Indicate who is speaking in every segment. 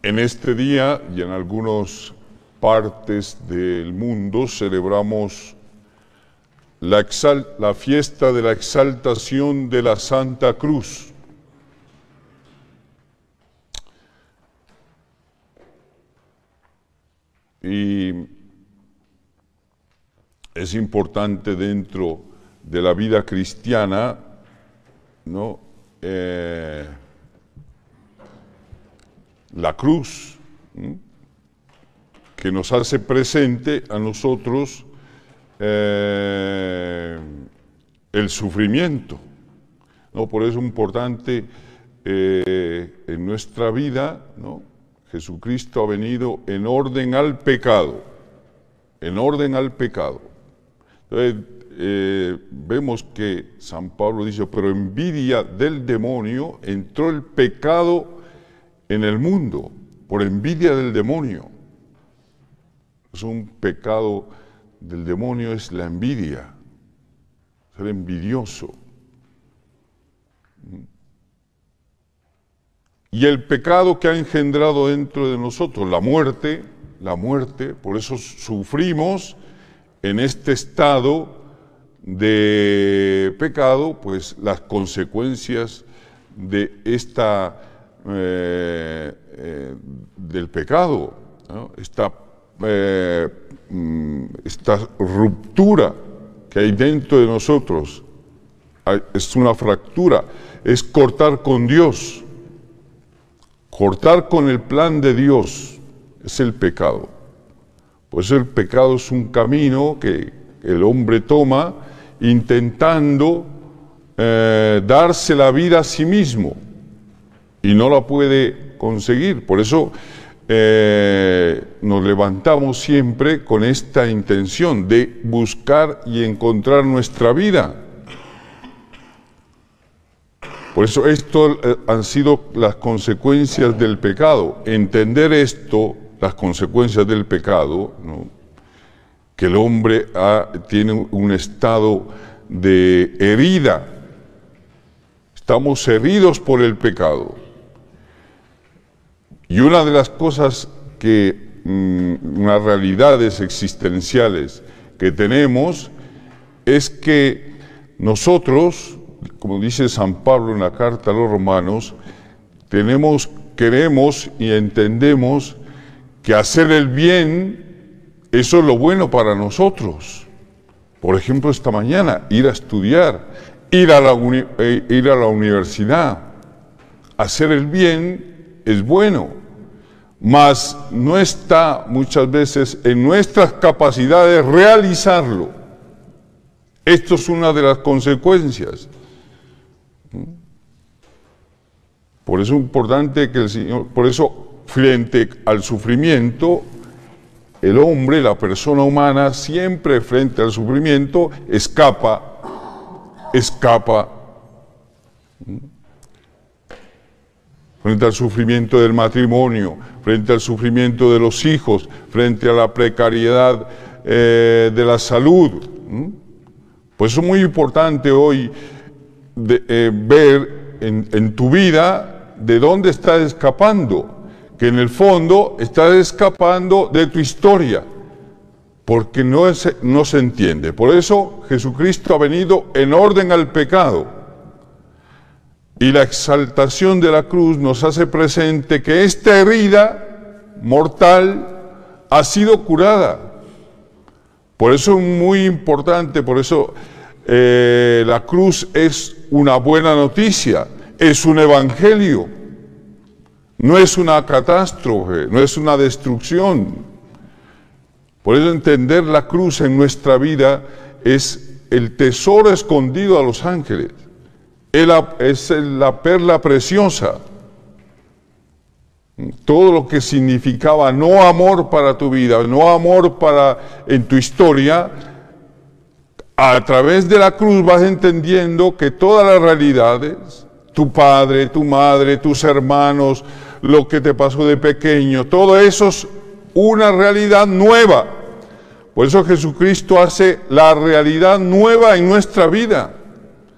Speaker 1: En este día y en algunas partes del mundo celebramos la fiesta de la exaltación de la Santa Cruz. Y es importante dentro de la vida cristiana, ¿no? La cruz, ¿no? Que nos hace presente a nosotros el sufrimiento, ¿no? Por eso es importante en nuestra vida, ¿no? Jesucristo ha venido en orden al pecado, en orden al pecado. Entonces, vemos que San Pablo dice, pero envidia del demonio entró el pecado en el mundo, por envidia del demonio. Es un pecado del demonio, es la envidia, ser envidioso. Y el pecado que ha engendrado dentro de nosotros, la muerte, por eso sufrimos en este estado de pecado, pues las consecuencias de del pecado, ¿no? Esta ruptura que hay dentro de nosotros, es una fractura, es cortar con Dios, cortar con el plan de Dios, es el pecado. Pues el pecado es un camino que el hombre toma intentando darse la vida a sí mismo y no la puede conseguir. Por eso nos levantamos siempre con esta intención de buscar y encontrar nuestra vida. Por eso esto han sido las consecuencias del pecado. Entender esto, las consecuencias del pecado, ¿no? Que el hombre tiene un estado de herida. Estamos heridos por el pecado. Y una de las cosas unas realidades existenciales que tenemos es que nosotros, como dice San Pablo en la carta a los romanos, queremos y entendemos que hacer el bien, eso es lo bueno para nosotros. Por ejemplo, esta mañana, ir a estudiar, ir a la universidad. Hacer el bien es bueno, mas no está muchas veces en nuestras capacidades realizarlo. Esto es una de las consecuencias. Por eso es importante que el Señor, por eso frente al sufrimiento, el hombre, la persona humana, siempre frente al sufrimiento escapa. Frente al sufrimiento del matrimonio, frente al sufrimiento de los hijos, frente a la precariedad de la salud. Pues es muy importante hoy ver en tu vida de dónde estás escapando, que en el fondo estás escapando de tu historia, porque no se entiende. Por eso Jesucristo ha venido en orden al pecado. Y la exaltación de la cruz nos hace presente que esta herida mortal ha sido curada. Por eso es muy importante, por eso la cruz es una buena noticia, es un evangelio, no es una catástrofe, no es una destrucción. Por eso entender la cruz en nuestra vida es el tesoro escondido a los ángeles. Es la perla preciosa. Todo lo que significaba no amor para tu vida, no amor en tu historia, a través de la cruz vas entendiendo que todas las realidades, tu padre, tu madre, tus hermanos, lo que te pasó de pequeño, todo eso es una realidad nueva. Por eso Jesucristo hace la realidad nueva en nuestra vida.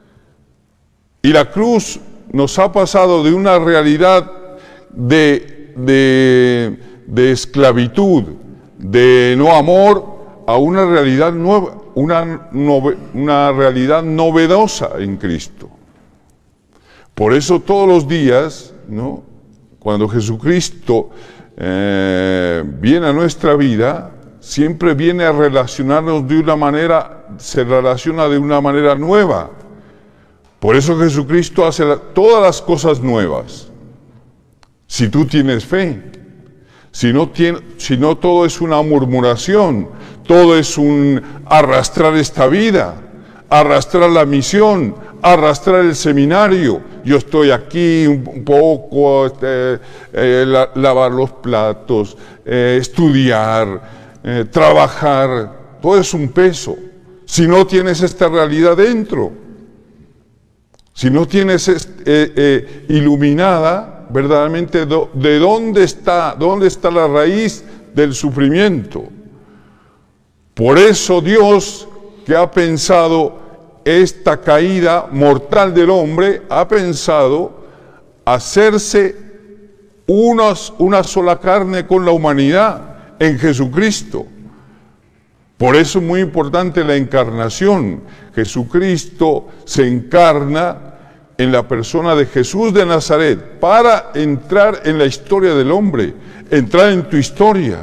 Speaker 1: Y la cruz nos ha pasado de una realidad de de esclavitud, de no amor, a una realidad nueva, una realidad novedosa en Cristo. Por eso todos los días, ¿no?, cuando Jesucristo viene a nuestra vida, siempre viene a relacionarnos de una manera, se relaciona de una manera nueva. Por eso Jesucristo hace todas las cosas nuevas. Si tú tienes fe, si no todo es una murmuración, todo es un arrastrar esta vida, arrastrar la misión, arrastrar el seminario. Yo estoy aquí un poco, lavar los platos, estudiar, trabajar, todo es un peso. Si no tienes esta realidad dentro, si no tienes iluminada verdaderamente de dónde está la raíz del sufrimiento. Por eso Dios, que ha pensado esta caída mortal del hombre, ha pensado hacerse una sola carne con la humanidad en Jesucristo. Por eso es muy importante la encarnación. Jesucristo se encarna en la persona de Jesús de Nazaret para entrar en la historia del hombre, entrar en tu historia.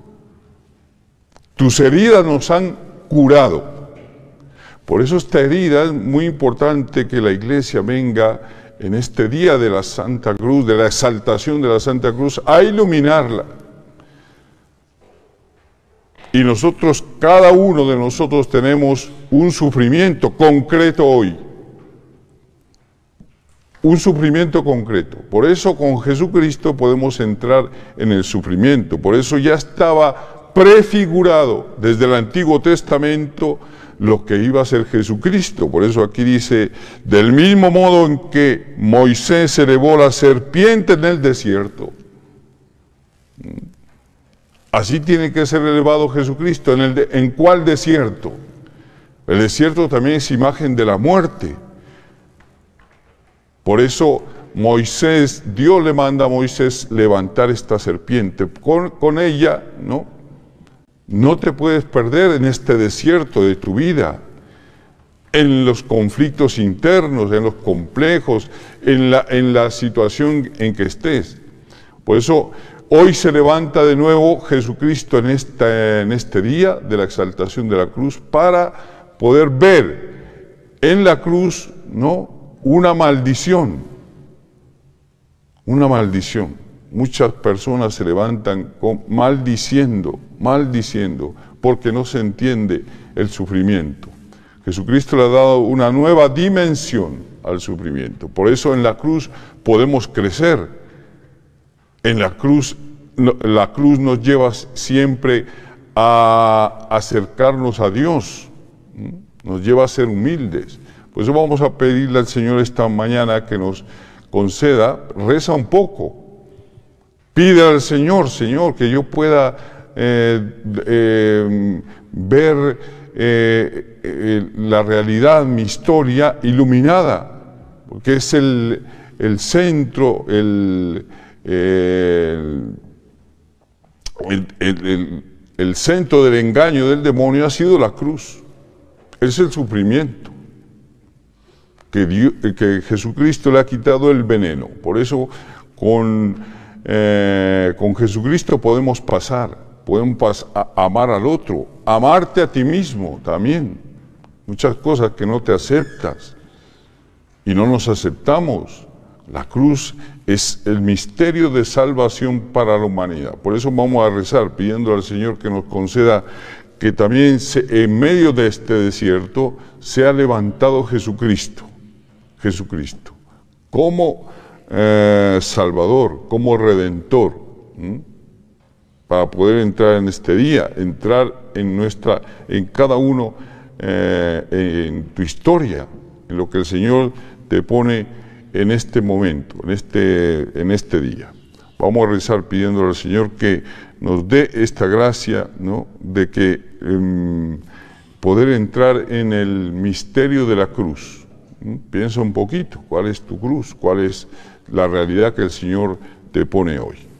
Speaker 1: Tus heridas nos han curado. Por eso esta herida es muy importante que la Iglesia venga en este día de la Santa Cruz, de la exaltación de la Santa Cruz, a iluminarla. Y nosotros, cada uno de nosotros tenemos un sufrimiento concreto hoy. Un sufrimiento concreto. Por eso con Jesucristo podemos entrar en el sufrimiento. Por eso ya estaba prefigurado desde el Antiguo Testamento lo que iba a ser Jesucristo. Por eso aquí dice, del mismo modo en que Moisés elevó la serpiente en el desierto, así tiene que ser elevado Jesucristo. ¿En cuál desierto? El desierto también es imagen de la muerte. Por eso Dios le manda a Moisés levantar esta serpiente. Con ella, no te puedes perder en este desierto de tu vida, en los conflictos internos, en los complejos, en la situación en que estés. Por eso hoy se levanta de nuevo Jesucristo en este día de la exaltación de la cruz para poder ver en la cruz, una maldición. Una maldición. Muchas personas se levantan maldiciendo, porque no se entiende el sufrimiento. Jesucristo le ha dado una nueva dimensión al sufrimiento. Por eso en la cruz podemos crecer. En la cruz nos lleva siempre a acercarnos a Dios, nos lleva a ser humildes. Por eso vamos a pedirle al Señor esta mañana que nos conceda, reza un poco, pide al Señor, que yo pueda ver la realidad, mi historia iluminada, porque es el centro, el centro del engaño del demonio ha sido la cruz, es el sufrimiento. Que Jesucristo le ha quitado el veneno. Por eso con Jesucristo podemos amar al otro, amarte a ti mismo también. Muchas cosas que no te aceptas y no nos aceptamos. La cruz es el misterio de salvación para la humanidad. Por eso vamos a rezar pidiendo al Señor que nos conceda que también en medio de este desierto sea levantado Jesucristo, como Salvador, como Redentor, para poder entrar en este día, entrar en cada uno, en tu historia, en lo que el Señor te pone en este momento, en este día. Vamos a rezar pidiéndole al Señor que nos dé esta gracia, de que poder entrar en el misterio de la cruz. Piensa un poquito, ¿cuál es tu cruz? ¿Cuál es la realidad que el Señor te pone hoy?